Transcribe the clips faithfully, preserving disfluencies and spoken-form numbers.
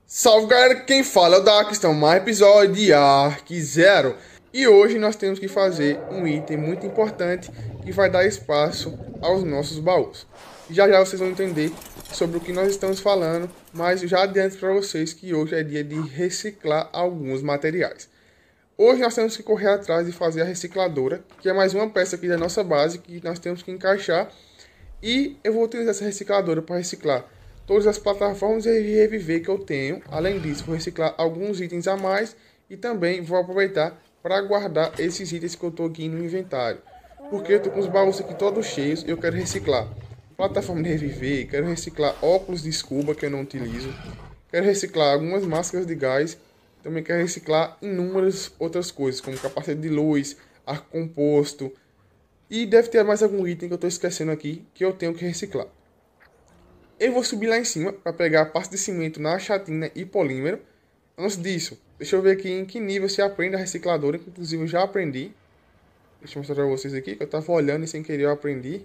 Salve galera, quem fala é o Dark, estão mais episódio de Ark Zero. E hoje nós temos que fazer um item muito importante que vai dar espaço aos nossos baús. Já já vocês vão entender sobre o que nós estamos falando, mas já adianto para vocês que hoje é dia de reciclar alguns materiais. Hoje nós temos que correr atrás de fazer a recicladora, que é mais uma peça aqui da nossa base que nós temos que encaixar. E eu vou utilizar essa recicladora para reciclar todas as plataformas de reviver que eu tenho. Além disso, vou reciclar alguns itens a mais e também vou aproveitar para guardar esses itens que eu estou aqui no inventário. Porque eu estou com os baús aqui todos cheios e eu quero reciclar plataforma de reviver, quero reciclar óculos de scuba que eu não utilizo, quero reciclar algumas máscaras de gás, também quero reciclar inúmeras outras coisas, como capacete de luz, ar composto, e deve ter mais algum item que eu estou esquecendo aqui que eu tenho que reciclar. Eu vou subir lá em cima para pegar a parte de cimento na achatina e polímero. Antes disso, deixa eu ver aqui em que nível se aprende a recicladora, que inclusive eu já aprendi. Deixa eu mostrar para vocês aqui, que eu estava olhando e sem querer eu aprendi.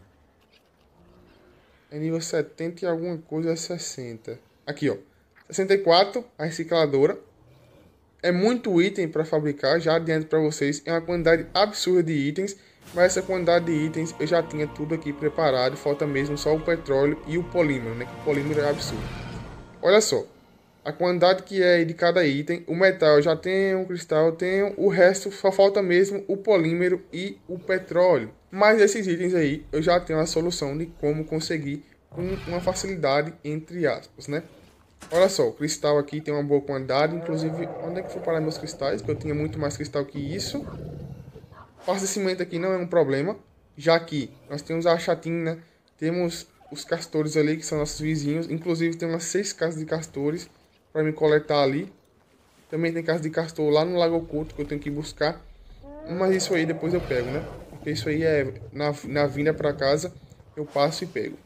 É nível setenta e alguma coisa, é sessenta. Aqui, ó. sessenta e quatro, a recicladora. É muito item para fabricar, já adianto para vocês. É uma quantidade absurda de itens. Mas essa quantidade de itens eu já tinha tudo aqui preparado. Falta mesmo só o petróleo e o polímero, né? Que o polímero é absurdo. Olha só. A quantidade que é de cada item. O metal eu já tenho, o cristal eu tenho. O resto só falta mesmo o polímero e o petróleo. Mas esses itens aí eu já tenho a solução de como conseguir com uma facilidade, entre aspas, né? Olha só, o cristal aqui tem uma boa quantidade. Inclusive, onde é que foi parar meus cristais? Que eu tinha muito mais cristal que isso. Parte de cimento aqui não é um problema, já que nós temos a achatina, temos os castores ali, que são nossos vizinhos. Inclusive tem umas seis casas de castores para me coletar ali. Também tem casa de castor lá no Lago Oculto que eu tenho que buscar. Mas isso aí depois eu pego, né? Porque isso aí é na, na vinda para casa, eu passo e pego.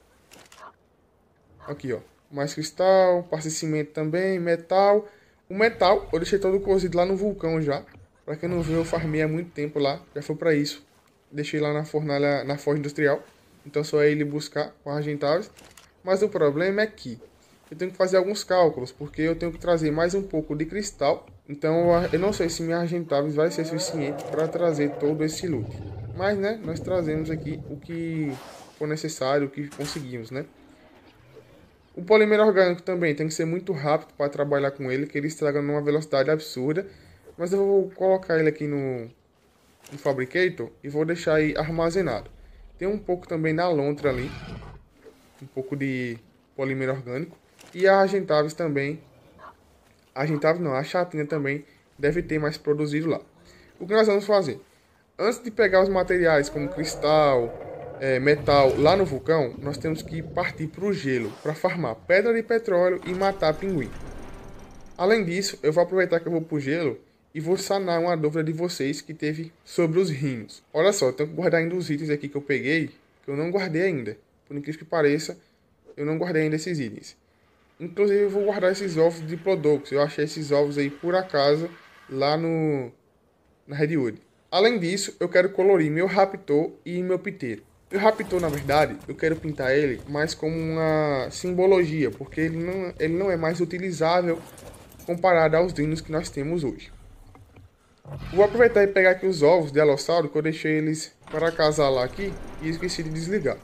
Aqui, ó. Mais cristal, parte de cimento também, metal. O metal eu deixei todo cozido lá no vulcão já. Pra quem não viu, eu farmei há muito tempo lá. Já foi pra isso. Deixei lá na fornalha, na forja industrial. Então só é ele buscar com argentáveis. Mas o problema é que eu tenho que fazer alguns cálculos. Porque eu tenho que trazer mais um pouco de cristal. Então eu não sei se minha argentáveis vai ser suficiente para trazer todo esse loot. Mas né, nós trazemos aqui o que for necessário, o que conseguimos, né? O polímero orgânico também tem que ser muito rápido para trabalhar com ele. Que ele estraga numa velocidade absurda. Mas eu vou colocar ele aqui no, no Fabricator e vou deixar aí armazenado. Tem um pouco também na lontra ali. Um pouco de polímero orgânico. E a argentáveis também. A argentáveis não, a achatina também deve ter mais produzido lá. O que nós vamos fazer? Antes de pegar os materiais como cristal, é, metal lá no vulcão, nós temos que partir para o gelo para farmar pedra de petróleo e matar pinguim. Além disso, eu vou aproveitar que eu vou para o gelo e vou sanar uma dúvida de vocês que teve sobre os rinos. Olha só, eu tenho que guardar ainda os itens aqui que eu peguei, que eu não guardei ainda. Por incrível que pareça, eu não guardei ainda esses itens. Inclusive, eu vou guardar esses ovos de Diplodocus. Eu achei esses ovos aí por acaso lá no na Redwood. Além disso, eu quero colorir meu Raptor e meu Piteiro. O Raptor, na verdade, eu quero pintar ele mais como uma simbologia, porque ele não, ele não é mais utilizável comparado aos dinos que nós temos hoje. Vou aproveitar e pegar aqui os ovos de Alossauro, que eu deixei eles para acasalar aqui e esqueci de desligar.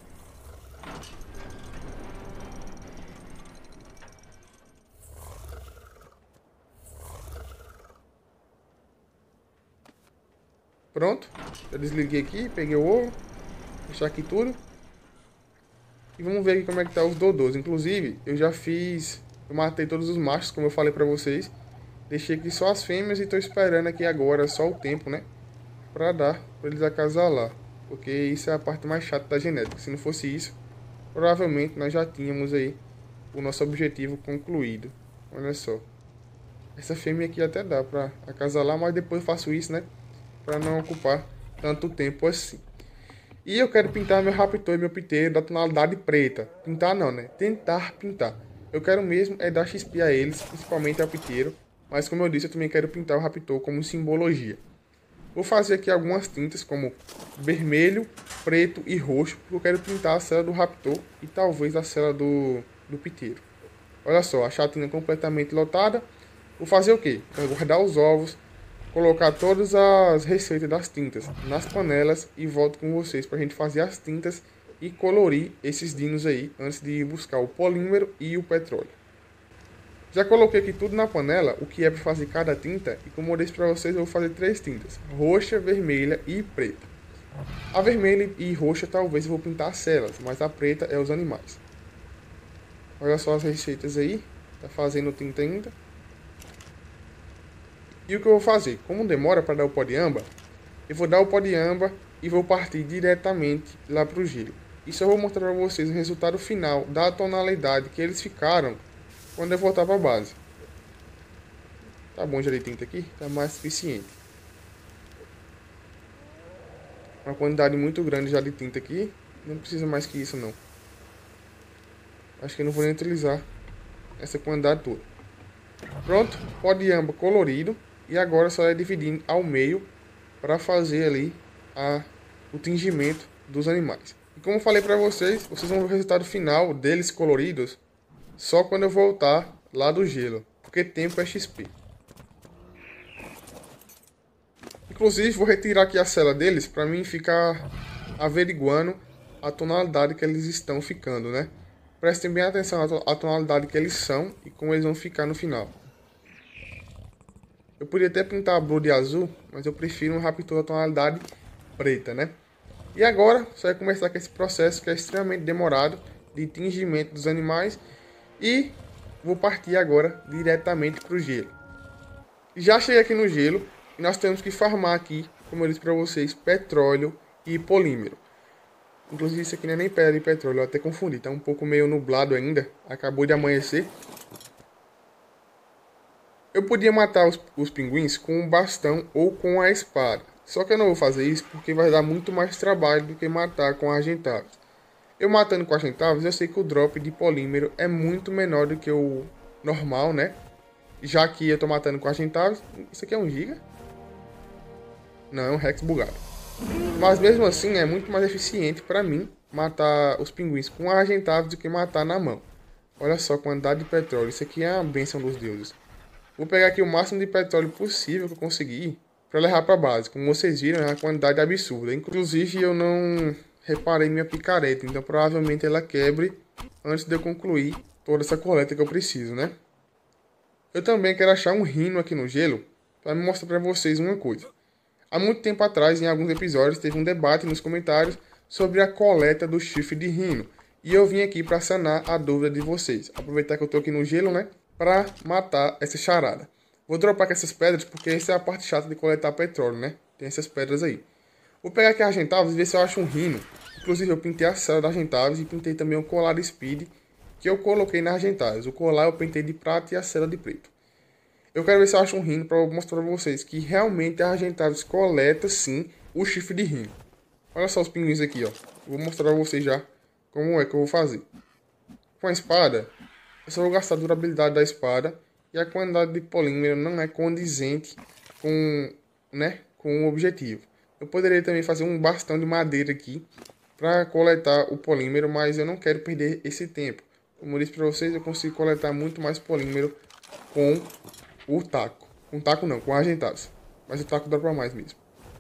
Pronto, já desliguei aqui, peguei o ovo, deixar aqui tudo. E vamos ver aqui como é que tá os dodôs. Inclusive, eu já fiz, eu matei todos os machos, como eu falei para vocês. Deixei aqui só as fêmeas e estou esperando aqui agora só o tempo, né? Pra dar, pra eles acasalar. Porque isso é a parte mais chata da genética. Se não fosse isso, provavelmente nós já tínhamos aí o nosso objetivo concluído. Olha só. Essa fêmea aqui até dá pra acasalar, mas depois eu faço isso, né? Pra não ocupar tanto tempo assim. E eu quero pintar meu Raptor e meu Piteiro da tonalidade preta. Pintar não, né? Tentar pintar. Eu quero mesmo é dar X P a eles, principalmente ao Piteiro. Mas como eu disse, eu também quero pintar o Raptor como simbologia. Vou fazer aqui algumas tintas como vermelho, preto e roxo. Porque eu quero pintar a cela do Raptor e talvez a cela do, do Piteiro. Olha só, a chatina completamente lotada. Vou fazer o quê? Vou guardar os ovos, colocar todas as receitas das tintas nas panelas e volto com vocês para a gente fazer as tintas e colorir esses dinos aí antes de ir buscar o polímero e o petróleo. Já coloquei aqui tudo na panela, o que é para fazer cada tinta, e como eu disse para vocês, eu vou fazer três tintas: roxa, vermelha e preta. A vermelha e roxa talvez eu vou pintar as celas, mas a preta é os animais. Olha só as receitas aí, tá fazendo tinta ainda. E o que eu vou fazer? Como demora para dar o pó de âmbar, eu vou dar o pó de âmbar e vou partir diretamente lá para o gelo. Isso eu vou mostrar para vocês o resultado final da tonalidade que eles ficaram quando eu voltar para a base. Tá bom já de tinta aqui? Tá mais suficiente. Uma quantidade muito grande já de tinta aqui. Não precisa mais que isso não. Acho que eu não vou nem utilizar essa quantidade toda. Pronto, pó de âmbar colorido. E agora só é dividindo ao meio para fazer ali a, o tingimento dos animais. E como eu falei para vocês, vocês vão ver o resultado final deles coloridos só quando eu voltar lá do gelo, porque tempo é X P. Inclusive vou retirar aqui a cela deles para mim ficar averiguando a tonalidade que eles estão ficando, né? Prestem bem atenção à tonalidade que eles são e como eles vão ficar no final. Eu poderia até pintar a Blue de azul, mas eu prefiro um Raptor da tonalidade preta, né? E agora, só vai começar com esse processo que é extremamente demorado de tingimento dos animais. E vou partir agora diretamente para o gelo. Já cheguei aqui no gelo e nós temos que farmar aqui, como eu disse para vocês, petróleo e polímero. Inclusive isso aqui não é nem pedra de petróleo, eu até confundi, tá um pouco meio nublado ainda, acabou de amanhecer. Eu podia matar os, os pinguins com um bastão ou com a espada. Só que eu não vou fazer isso porque vai dar muito mais trabalho do que matar com argentados. Eu matando com argentados, eu sei que o drop de polímero é muito menor do que o normal, né? Já que eu tô matando com argentados. Isso aqui é um giga? Não, é um Rex bugado. Mas mesmo assim é muito mais eficiente para mim matar os pinguins com argentados do que matar na mão. Olha só a quantidade de petróleo. Isso aqui é a bênção dos deuses. Vou pegar aqui o máximo de petróleo possível que eu conseguir para levar para base. Como vocês viram, é uma quantidade absurda. Inclusive eu não reparei minha picareta, então provavelmente ela quebre antes de eu concluir toda essa coleta que eu preciso, né? Eu também quero achar um rino aqui no gelo para mostrar para vocês uma coisa. Há muito tempo atrás, em alguns episódios, teve um debate nos comentários sobre a coleta do chifre de rino. E eu vim aqui para sanar a dúvida de vocês. Aproveitar que eu tô aqui no gelo, né? Para matar essa charada. Vou dropar aqui essas pedras porque essa é a parte chata de coletar petróleo, né? Tem essas pedras aí. Vou pegar aqui a Argentavis e ver se eu acho um rino. Inclusive eu pintei a cela da Argentavis e pintei também o colar de Speed que eu coloquei na Argentavis. O colar eu pintei de prata e a cela de preto. Eu quero ver se eu acho um rino para mostrar para vocês que realmente a Argentavis coleta sim o chifre de rino. Olha só os pinguins aqui, ó. Vou mostrar para vocês já como é que eu vou fazer. Com a espada, eu só vou gastar a durabilidade da espada e a quantidade de polímero não é condizente com, né, com o objetivo. Eu poderia também fazer um bastão de madeira aqui para coletar o polímero, mas eu não quero perder esse tempo. Como eu disse para vocês, eu consigo coletar muito mais polímero com o taco. Com taco não, com argentados. Mas o taco dá para mais mesmo.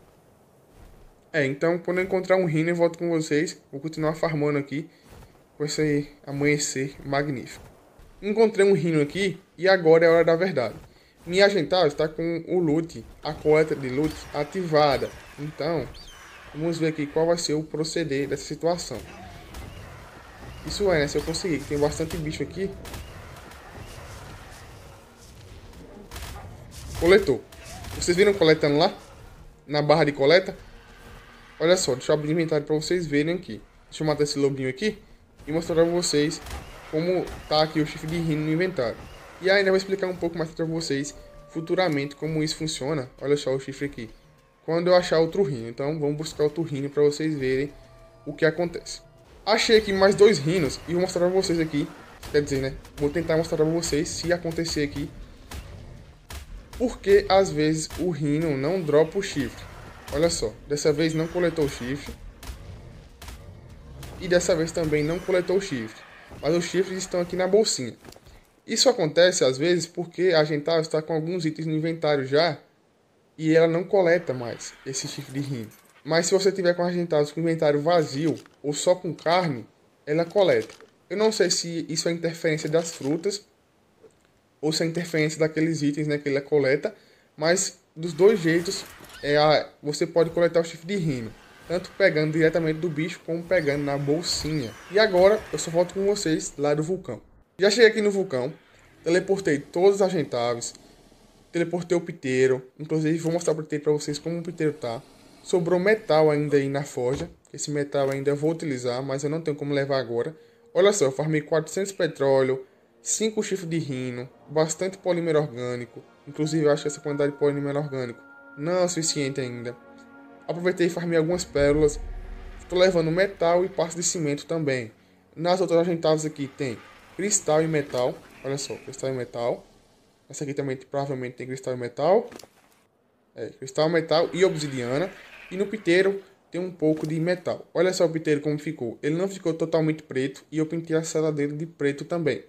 É, então quando eu encontrar um rino eu volto com vocês. Vou continuar farmando aqui com esse amanhecer magnífico. Encontrei um rino aqui e agora é a hora da verdade. Minha Argentavis está com o loot, a coleta de loot ativada. Então, vamos ver aqui qual vai ser o proceder dessa situação. Isso é, né? Se eu conseguir, que tem bastante bicho aqui. Coletou. Vocês viram coletando lá? Na barra de coleta? Olha só, deixa eu abrir o inventário para vocês verem aqui. Deixa eu matar esse lobinho aqui e mostrar para vocês como tá aqui o chifre de rino no inventário. E ainda vou explicar um pouco mais para vocês futuramente como isso funciona. Olha só o chifre aqui. Quando eu achar outro rino. Então vamos buscar outro rino para vocês verem o que acontece. Achei aqui mais dois rinos e vou mostrar para vocês aqui. Quer dizer, né? Vou tentar mostrar para vocês se acontecer aqui. Porque às vezes o rino não dropa o chifre. Olha só, dessa vez não coletou o chifre. E dessa vez também não coletou o chifre. Mas os chifres estão aqui na bolsinha. Isso acontece às vezes porque a Gentile está com alguns itens no inventário já e ela não coleta mais esse chifre de rino. Mas se você tiver com a Gentile com o inventário vazio ou só com carne, ela coleta. Eu não sei se isso é interferência das frutas ou se é interferência daqueles itens, né, que ele coleta, mas dos dois jeitos é a, você pode coletar o chifre de rino, tanto pegando diretamente do bicho como pegando na bolsinha. E agora eu só volto com vocês lá do vulcão. Já cheguei aqui no vulcão, teleportei todos os agentáveis, teleportei o piteiro, inclusive vou mostrar o piteiro para vocês como o piteiro tá. Sobrou metal ainda aí na forja, esse metal ainda eu vou utilizar, mas eu não tenho como levar agora. Olha só, eu farmei quatrocentos petróleo, cinco chifres de rino, bastante polímero orgânico, inclusive eu acho que essa quantidade de polímero orgânico não é o suficiente ainda. Aproveitei e farmei algumas pérolas, estou levando metal e parte de cimento também. Nas outras agentáveis aqui tem cristal e metal, olha só, cristal e metal. Essa aqui também provavelmente tem cristal e metal. É, cristal, metal e obsidiana. E no piteiro tem um pouco de metal. Olha só o piteiro como ficou. Ele não ficou totalmente preto e eu pintei a cela dele de preto também.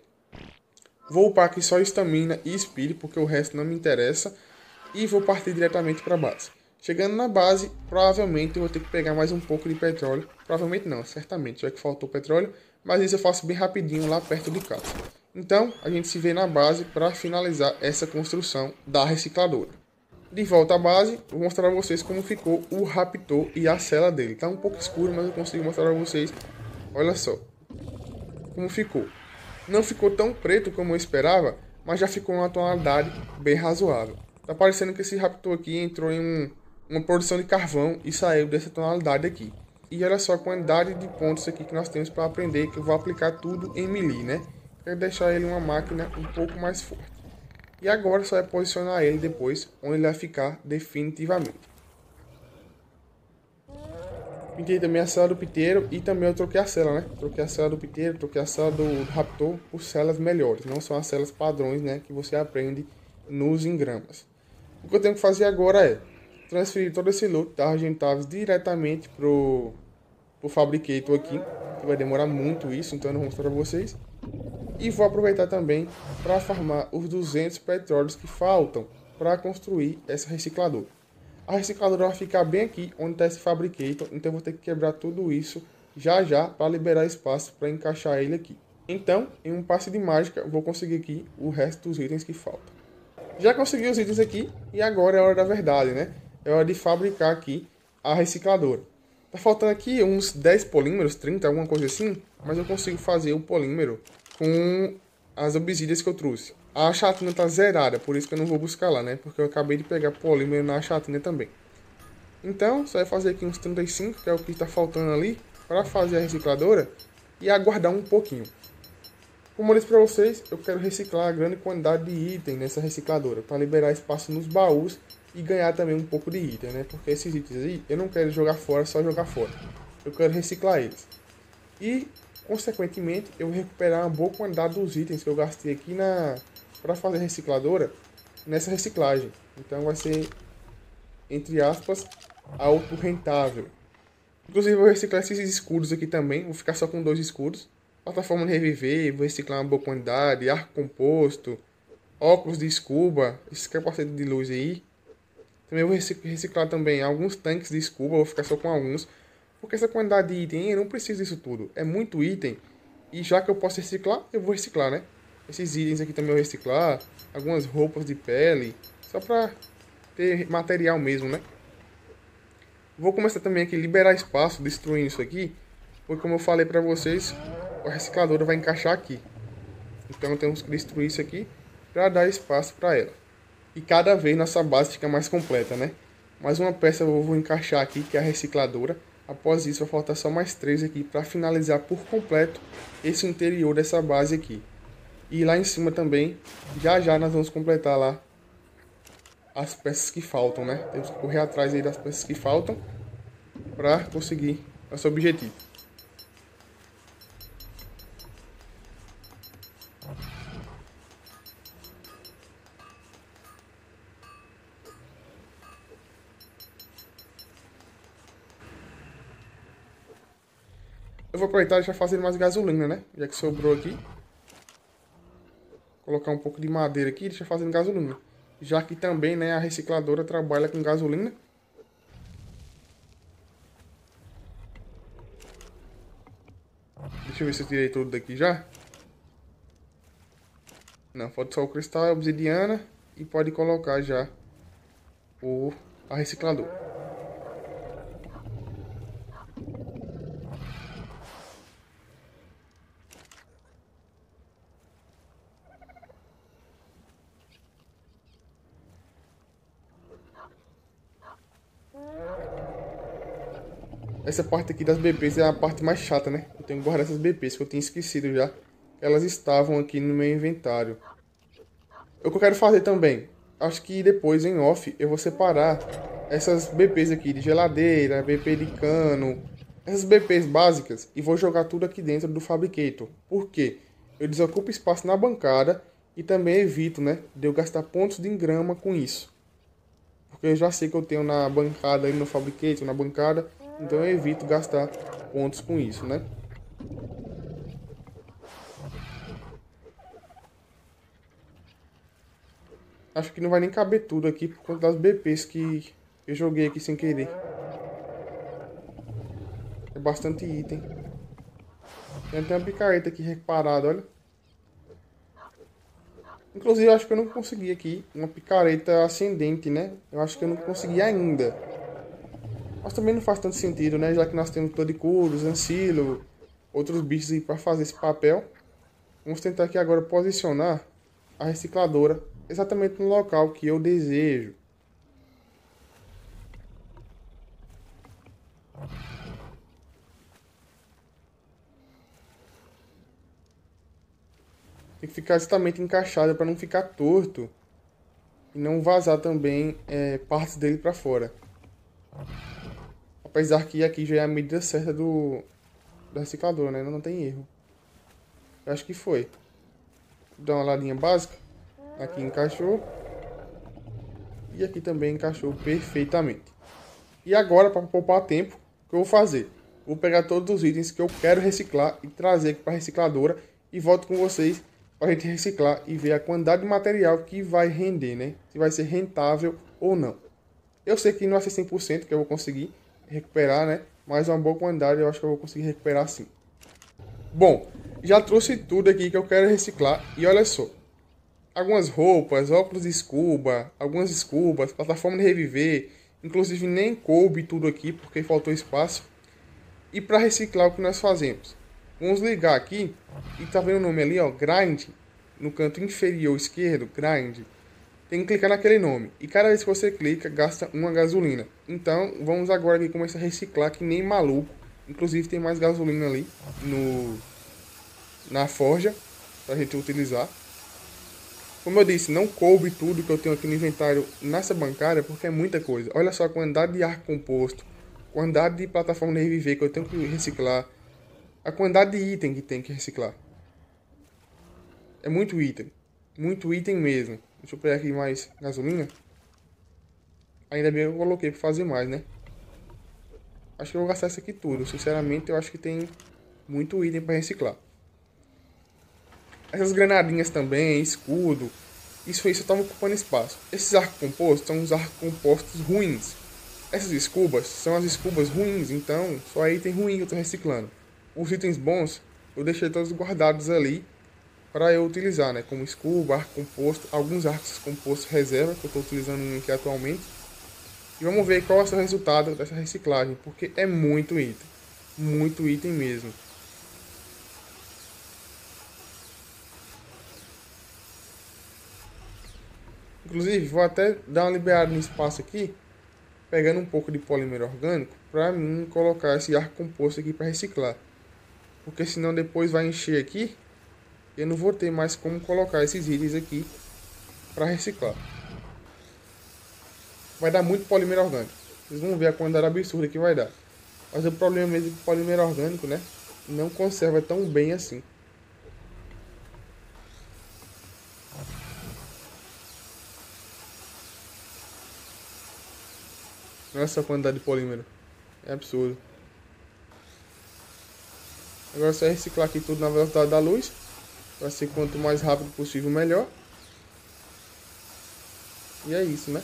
Vou upar aqui só estamina e speed, porque o resto não me interessa. E vou partir diretamente para a base. Chegando na base, provavelmente eu vou ter que pegar mais um pouco de petróleo. Provavelmente não, certamente, já que faltou petróleo. Mas isso eu faço bem rapidinho lá perto de casa. Então, a gente se vê na base para finalizar essa construção da recicladora. De volta à base, vou mostrar a vocês como ficou o Raptor e a cela dele. Tá um pouco escuro, mas eu consigo mostrar a vocês. Olha só como ficou. Não ficou tão preto como eu esperava, mas já ficou uma tonalidade bem razoável. Tá parecendo que esse Raptor aqui entrou em um, uma produção de carvão e saiu dessa tonalidade aqui. E olha só a quantidade de pontos aqui que nós temos para aprender, que eu vou aplicar tudo em melee, né? Quero deixar ele uma máquina um pouco mais forte. E agora só é posicionar ele depois, onde ele vai ficar definitivamente. Pintei também a cela do piteiro e também eu troquei a cela, né? Troquei a cela do piteiro, troquei a cela do Raptor por celas melhores. Não são as celas padrões, né? Que você aprende nos engramas. O que eu tenho que fazer agora é transferir todo esse loot da Argentavis diretamente pro, pro Fabricator aqui. Que vai demorar muito isso, então eu não vou mostrar pra vocês. E vou aproveitar também para farmar os duzentos petróleos que faltam para construir essa recicladora. A recicladora vai ficar bem aqui onde está esse Fabricator, então eu vou ter que quebrar tudo isso já já para liberar espaço para encaixar ele aqui. Então, em um passe de mágica, vou conseguir aqui o resto dos itens que faltam. Já consegui os itens aqui e agora é a hora da verdade, né? É hora de fabricar aqui a recicladora. Tá faltando aqui uns dez polímeros, trinta, alguma coisa assim, mas eu consigo fazer o polímero com as obsidias que eu trouxe. A achatina tá zerada, por isso que eu não vou buscar lá, né? Porque eu acabei de pegar polímero na achatina também. Então, só vai fazer aqui uns trinta e cinco, que é o que está faltando ali, para fazer a recicladora e aguardar um pouquinho. Como eu disse para vocês, eu quero reciclar a grande quantidade de item nessa recicladora, para liberar espaço nos baús e ganhar também um pouco de item, né? Porque esses itens aí, eu não quero jogar fora, só jogar fora. Eu quero reciclar eles. E consequentemente, eu vou recuperar uma boa quantidade dos itens que eu gastei aqui na para fazer a recicladora nessa reciclagem. Então vai ser, entre aspas, auto rentável. Inclusive, eu vou reciclar esses escudos aqui também. Vou ficar só com dois escudos. Plataforma de reviver, vou reciclar uma boa quantidade. Arco composto, óculos de scuba, esse capacete de luz aí. Também vou reciclar também alguns tanques de scuba. Vou ficar só com alguns. Porque essa quantidade de item, eu não preciso disso tudo. É muito item. E já que eu posso reciclar, eu vou reciclar, né? Esses itens aqui também eu vou reciclar. Algumas roupas de pele. Só pra ter material mesmo, né? Vou começar também aqui a liberar espaço, destruindo isso aqui. Porque como eu falei pra vocês, a recicladora vai encaixar aqui. Então temos que destruir isso aqui pra dar espaço pra ela. E cada vez nossa base fica mais completa, né? Mais uma peça eu vou encaixar aqui, que é a recicladora. Após isso vai faltar só mais três aqui para finalizar por completo esse interior dessa base aqui. E lá em cima também, já já nós vamos completar lá as peças que faltam, né? Temos que correr atrás aí das peças que faltam para conseguir nosso objetivo. Eu vou aproveitar e já fazer mais gasolina, né? Já que sobrou aqui. Vou colocar um pouco de madeira aqui e deixar fazendo gasolina. Já que também, né, a recicladora trabalha com gasolina. Deixa eu ver se eu tirei tudo daqui já. Não, falta só o cristal, a obsidiana e pode colocar já o a reciclador. Essa parte aqui das B Ps é a parte mais chata, né? Eu tenho que guardar essas B Ps que eu tinha esquecido já. Elas estavam aqui no meu inventário. O que eu quero fazer também, acho que depois em off eu vou separar essas B Ps aqui de geladeira, B P de cano, essas B Ps básicas e vou jogar tudo aqui dentro do Fabricator. Por quê? Eu desocupo espaço na bancada e também evito, né, de eu gastar pontos de engrama com isso. Porque eu já sei que eu tenho na bancada aí no Fabricator, na bancada, então eu evito gastar pontos com isso, né? Acho que não vai nem caber tudo aqui por conta das B Ps que eu joguei aqui sem querer. É bastante item. Tem até uma picareta aqui reparada, olha. Inclusive, eu acho que eu não consegui aqui uma picareta ascendente, né? Eu acho que eu não consegui ainda. Mas também não faz tanto sentido, né? Já que nós temos Toadicurus, Ancilo, outros bichos aí para fazer esse papel. Vamos tentar aqui agora posicionar a recicladora exatamente no local que eu desejo. Tem que ficar exatamente encaixada para não ficar torto e não vazar também é, partes dele para fora. Apesar que aqui já é a medida certa do da recicladora, né? Não tem erro. Eu acho que foi. Vou dar uma ladinha básica. Aqui encaixou. E aqui também encaixou perfeitamente. E agora, para poupar tempo, o que eu vou fazer? Vou pegar todos os itens que eu quero reciclar e trazer aqui para a recicladora. E volto com vocês para a gente reciclar e ver a quantidade de material que vai render, né? Se vai ser rentável ou não. Eu sei que não vai ser cem por cento que eu vou conseguir recuperar, né? Mas uma boa quantidade eu acho que eu vou conseguir recuperar sim. Bom, já trouxe tudo aqui que eu quero reciclar. E olha só. Algumas roupas, óculos de scuba, algumas escubas, plataforma de reviver. Inclusive nem coube tudo aqui porque faltou espaço. E para reciclar o que nós fazemos? Vamos ligar aqui. E tá vendo o nome ali, ó, Grind. No canto inferior esquerdo, Grind. Tem que clicar naquele nome. E cada vez que você clica, gasta uma gasolina. Então, vamos agora aqui começar a reciclar que nem maluco. Inclusive, tem mais gasolina ali no, na forja pra gente utilizar. Como eu disse, não coube tudo que eu tenho aqui no inventário nessa bancada, porque é muita coisa. Olha só a quantidade de ar composto, quantidade de plataforma de reviver que eu tenho que reciclar, a quantidade de item que tem que reciclar. É muito item. Muito item mesmo. Deixa eu pegar aqui mais gasolina. Ainda bem que eu coloquei para fazer mais, né? Acho que eu vou gastar isso aqui tudo. Sinceramente, eu acho que tem muito item para reciclar. Essas granadinhas também, escudo. Isso aí só estava ocupando espaço. Esses arcos compostos são os arcos compostos ruins. Essas escubas são as escubas ruins, então só é item ruim que eu estou reciclando. Os itens bons eu deixei todos guardados ali para eu utilizar, né? Como escuba, arco composto, alguns arcos compostos reserva, que eu estou utilizando um aqui atualmente. E vamos ver qual é o resultado dessa reciclagem, porque é muito item. Muito item mesmo. Inclusive, vou até dar uma liberada no espaço aqui, pegando um pouco de polímero orgânico, para mim colocar esse arco composto aqui para reciclar. Porque senão depois vai encher aqui, e eu não vou ter mais como colocar esses itens aqui para reciclar. Vai dar muito polímero orgânico. Vocês vão ver a quantidade absurda que vai dar. Mas o problema mesmo é que o polímero orgânico, né, não conserva tão bem assim. Olha essa quantidade de polímero. É absurdo. Agora é só reciclar aqui tudo na velocidade da luz. Para ser quanto mais rápido possível, melhor. E é isso, né?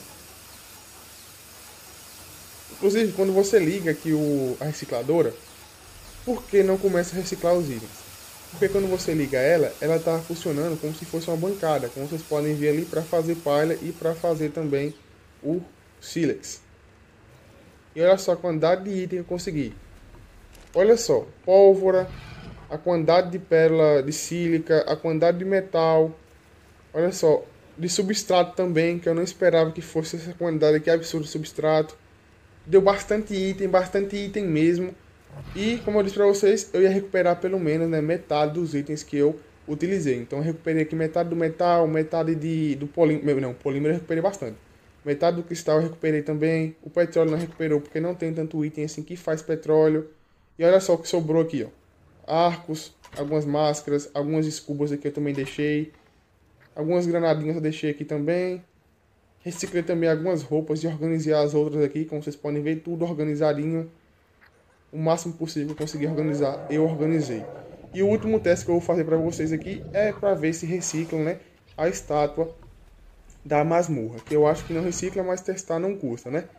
Inclusive, quando você liga aqui o, a recicladora, por que não começa a reciclar os itens? Porque quando você liga ela, ela está funcionando como se fosse uma bancada, como vocês podem ver ali, para fazer palha e para fazer também o sílex. E olha só a quantidade de item que eu consegui. Olha só, pólvora, a quantidade de pérola de sílica, a quantidade de metal. Olha só, de substrato também, que eu não esperava que fosse essa quantidade aqui absurda de substrato. Deu bastante item, bastante item mesmo. E, como eu disse para vocês, eu ia recuperar pelo menos, né, metade dos itens que eu utilizei. Então eu recuperei aqui metade do metal, metade de, do polímero. Não, polímero eu recuperei bastante. Metade do cristal eu recuperei também. O petróleo não recuperou porque não tem tanto item assim que faz petróleo. E olha só o que sobrou aqui, ó. Arcos, algumas máscaras, algumas escubas aqui eu também deixei. Algumas granadinhas eu deixei aqui também. Reciclei também algumas roupas e organizei as outras aqui. Como vocês podem ver, tudo organizadinho. O máximo possível que eu consegui organizar, eu organizei. E o último teste que eu vou fazer para vocês aqui é para ver se reciclam, né, a estátua da masmorra. Que eu acho que não recicla, mas testar não custa, né?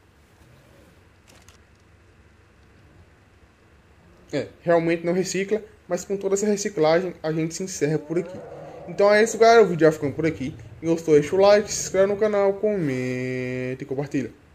É, realmente não recicla, mas com toda essa reciclagem a gente se encerra por aqui. Então é isso, galera. O vídeo já ficando por aqui. Se gostou, deixa o like, se inscreve no canal, comente e compartilha.